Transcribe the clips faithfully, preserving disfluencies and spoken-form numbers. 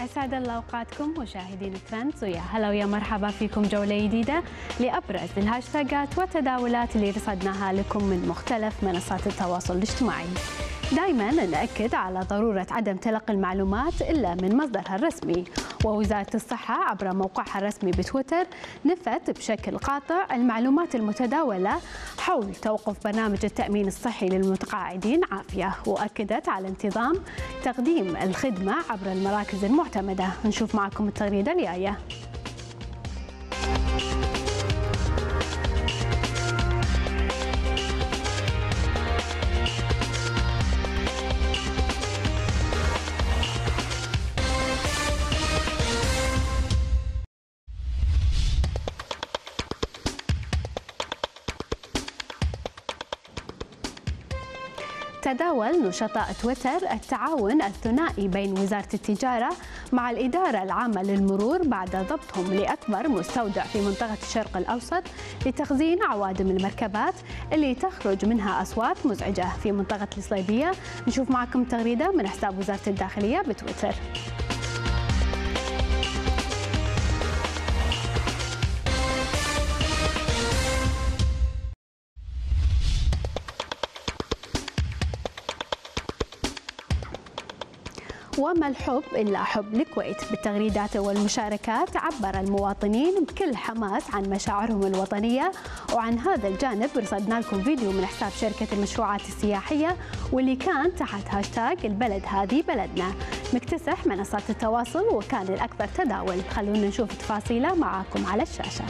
أسعد الله أوقاتكم مشاهدين ترندز، ويا هلا ويا مرحبا فيكم جولة جديدة لأبرز الهاشتاجات والتداولات اللي رصدناها لكم من مختلف منصات التواصل الاجتماعي. دائما نأكد على ضرورة عدم تلقي المعلومات إلا من مصدرها الرسمي، ووزارة الصحة عبر موقعها الرسمي بتويتر نفت بشكل قاطع المعلومات المتداولة حول توقف برنامج التأمين الصحي للمتقاعدين عافية، وأكدت على انتظام تقديم الخدمة عبر المراكز المعتمدة. نشوف معكم التغريدة الجاية. تداول نشطاء تويتر التعاون الثنائي بين وزارة التجارة مع الإدارة العامة للمرور بعد ضبطهم لأكبر مستودع في منطقة الشرق الأوسط لتخزين عوادم المركبات اللي تخرج منها أصوات مزعجة في منطقة الصليبية. نشوف معكم تغريدة من حساب وزارة الداخلية بتويتر. وما الحب إلا حب الكويت. بالتغريدات والمشاركات عبر المواطنين بكل حماس عن مشاعرهم الوطنية، وعن هذا الجانب رصدنا لكم فيديو من حساب شركة المشروعات السياحية واللي كان تحت هاشتاج البلد هذه بلدنا، مكتسح منصات التواصل وكان الأكثر تداول. خلونا نشوف تفاصيله معاكم على الشاشة.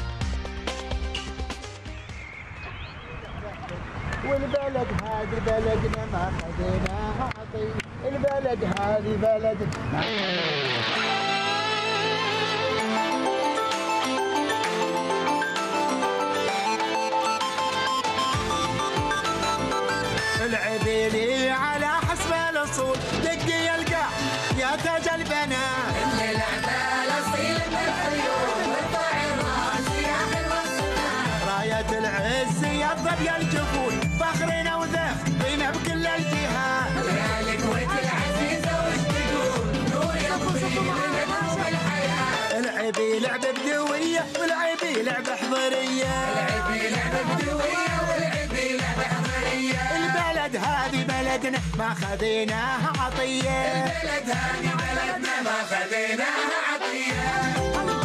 والبلد هذه بلدنا ما خذيناها عطيه، البلد هذه بلدنا. العبيلي على حسب الاصول دقي القاع يا تاج البنات، اللي لعبه الاصيل بالعيون وارفع الراس يا حلوه الصناع، رايه العز يا الضب يا الجفون فخرنا وذخرنا بكل الجهات، يا الكويت العزيزه وش تقول نور يطفي من نور الحياه، العبي لعبه بدويه والعبي لعبه حضريه، العبي لعبه بدويه والعبي لعبه حضريه، البلد هذه بلدنا ما خذيناها عطيه، البلد هذه بلدنا ما خذيناها عطيه.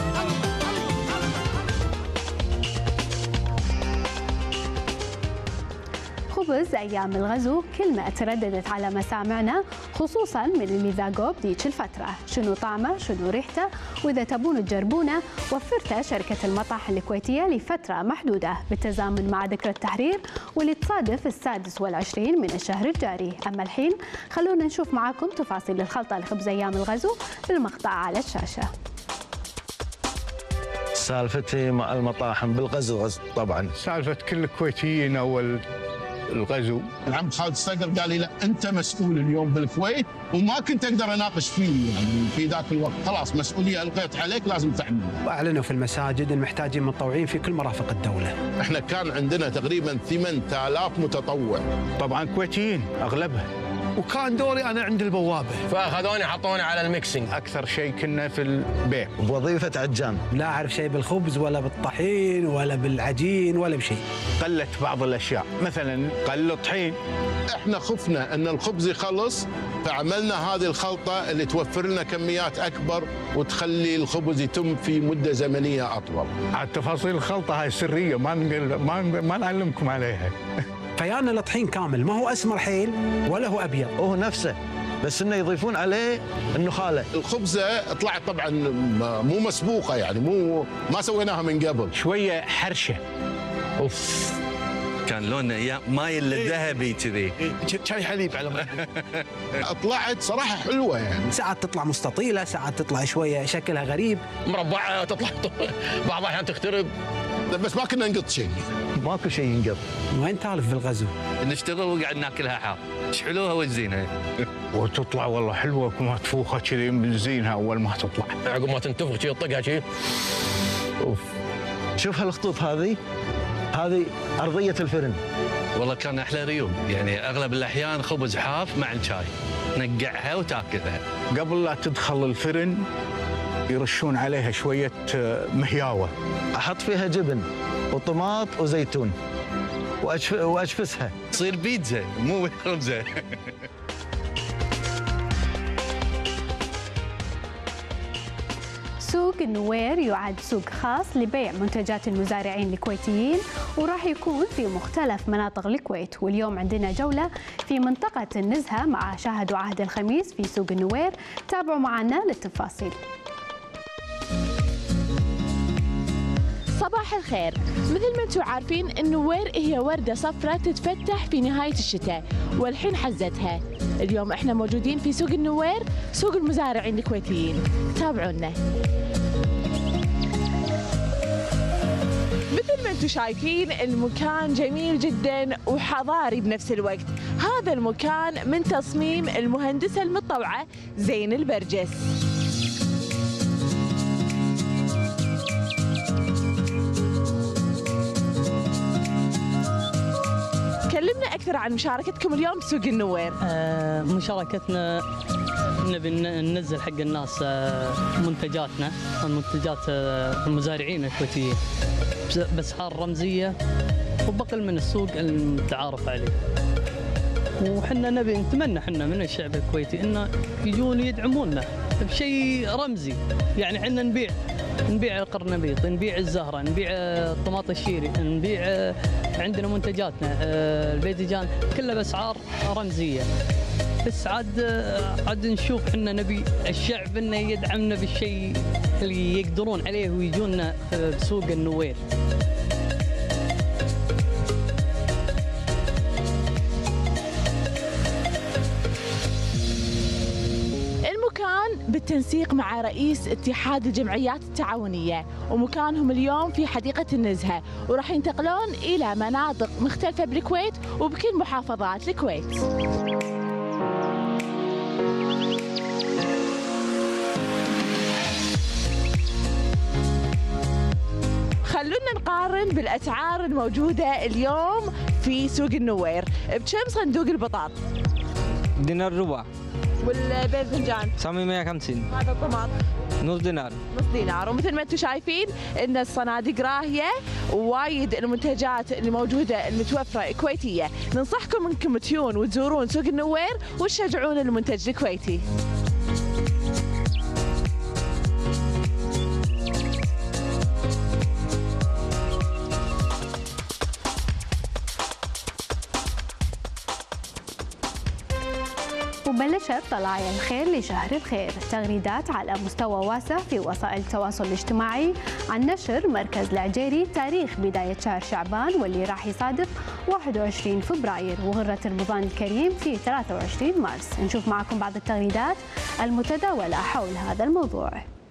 خبز أيام الغزو كلمة ترددت على مسامعنا خصوصا من اللي ذاقوه بديك الفترة. شنو طعمه؟ شنو ريحته؟ وإذا تبون تجربونه وفرته شركة المطاحن الكويتية لفترة محدودة بالتزامن مع ذكرى التحرير واللي تصادف السادس والعشرين من الشهر الجاري. أما الحين خلونا نشوف معاكم تفاصيل الخلطة لخبز أيام الغزو في المقطع على الشاشة. سالفتي مع المطاحن بالغزو طبعا، سالفة كل الكويتيين أول الغزو. العم خالد الصقر قال لي لا انت مسؤول اليوم بالكويت، وما كنت اقدر اناقش فيه يعني في ذاك الوقت، خلاص مسؤوليه القيت عليك لازم تعمل. واعلنوا في المساجد المحتاجين متطوعين في كل مرافق الدوله. احنا كان عندنا تقريبا ثمانية آلاف متطوع، طبعا كويتيين اغلبها، وكان دوري انا عند البوابه، فاخذوني حطوني على الميكسينج. اكثر شيء كنا في البيع بوظيفه عجان، لا اعرف شيء بالخبز ولا بالطحين ولا بالعجين ولا بشيء. قلت بعض الاشياء، مثلا قل الطحين. احنا خفنا ان الخبز يخلص فعملنا هذه الخلطه اللي توفر لنا كميات اكبر وتخلي الخبز يتم في مده زمنيه اطول. على تفاصيل الخلطه هاي سريه ما ما ما نعلمكم عليها. فيانا الطحين كامل، ما هو اسمر حيل ولا هو ابيض، هو نفسه بس انه يضيفون عليه النخاله. الخبزه طلعت طبعا مو مسبوقه، يعني مو ما سويناها من قبل، شويه حرشه. اوف كان لونه مايل للذهبي كذي، شاي حليب على ما طلعت صراحه حلوه يعني. ساعات تطلع مستطيله، ساعات تطلع شويه شكلها غريب، مربعه تطلع بعض الاحيان تخترب، بس ما كنا نقط شيء، ماكو شيء ينقط. وين تالف بالغزو؟ نشتغل وقاعد ناكلها حار، ايش حلوها وزينها. وتطلع والله حلوه كما تفوخها كذي من زينها اول ما تطلع، عقب ما تنتفخ كذي تطقها كذي. اوف شوف هالخطوط هذه، هذه ارضيه الفرن، والله كان احلى ريوق، يعني اغلب الاحيان خبز حاف مع الشاي، نقعها وتاكلها. قبل لا تدخل الفرن يرشون عليها شويه مهياوه، احط فيها جبن وطماط وزيتون وأشف... واشفسها تصير بيتزا مو خبزه. سوق النوير يعد سوق خاص لبيع منتجات المزارعين الكويتيين، وراح يكون في مختلف مناطق الكويت. واليوم عندنا جولة في منطقة النزهة مع شاهد وعهد الخميس في سوق النوير. تابعوا معنا للتفاصيل. صباح الخير. مثل ما انتم عارفين النوير هي وردة صفراء تتفتح في نهاية الشتاء، والحين حزتها. اليوم احنا موجودين في سوق النوير، سوق المزارعين الكويتيين. تابعونا. مثل ما انتم شايفين المكان جميل جدا وحضاري بنفس الوقت. هذا المكان من تصميم المهندسة المتطوعة زين البرجس. كلمنا أكثر عن مشاركتكم اليوم بسوق النوير. آه مشاركتنا نبي ننزل حق الناس آه منتجاتنا، المنتجات آه المزارعين الكويتيين بأسعار رمزية وبقل من السوق المتعارف عليه. وحنا نبي نتمنى حنا من الشعب الكويتي إنه يجون يدعمونا بشيء رمزي، يعني حنا نبيع نبيع القرنبيط، نبيع الزهرة، نبيع الطماط الشيري، نبيع عندنا منتجاتنا الباذنجان كلها بأسعار رمزية. بس عاد عاد نشوف احنا نبي الشعب انه يدعمنا بالشيء اللي يقدرون عليه ويجونا بسوق النوير. بالتنسيق مع رئيس اتحاد الجمعيات التعاونية، ومكانهم اليوم في حديقة النزهة، وراح ينتقلون إلى مناطق مختلفة بالكويت وبكل محافظات الكويت. خلونا نقارن بالأسعار الموجودة اليوم في سوق النوير. بكم صندوق البطاط؟ دينار ربع. والباذنجان سبعمية وخمسين. هذا الطماط نص دينار. نص دينار. ومثل ما انتم شايفين ان الصناديق راهيه، ووايد المنتجات اللي موجوده المتوفره كويتيه. ننصحكم انكم تجون وتزورون سوق النوير وتشجعون المنتج الكويتي. وبلشت طلائع الخير لشهر الخير، تغريدات على مستوى واسع في وسائل التواصل الاجتماعي عن نشر مركز العجيري تاريخ بداية شهر شعبان واللي راح يصادف واحد وعشرين فبراير، وغرة رمضان الكريم في ثلاثة وعشرين مارس. نشوف معكم بعض التغريدات المتداولة حول هذا الموضوع.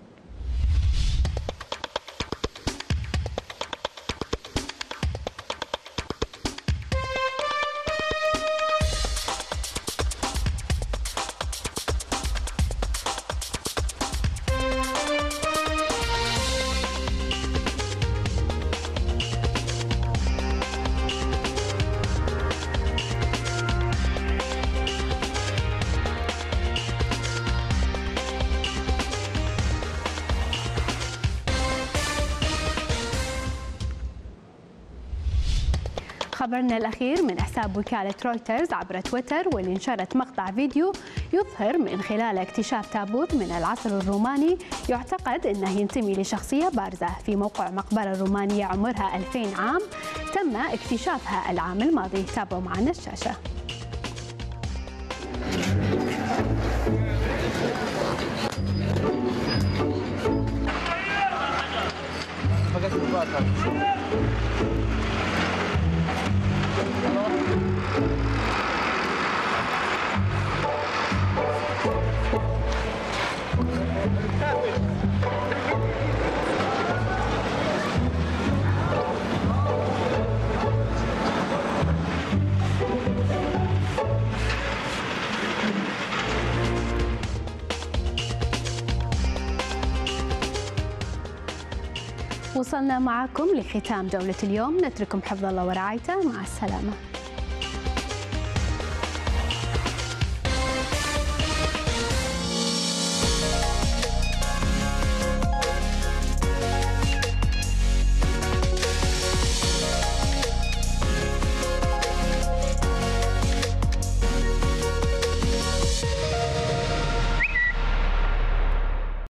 خبرنا الأخير من حساب وكالة رويترز عبر تويتر، واللي نشرت مقطع فيديو يظهر من خلاله اكتشاف تابوت من العصر الروماني يعتقد أنه ينتمي لشخصية بارزة في موقع مقبرة رومانية عمرها ألفين عام تم اكتشافها العام الماضي. تابعوا معنا الشاشة. وصلنا معكم لختام جولة اليوم، نترككم حفظ الله ورعايته، مع السلامة.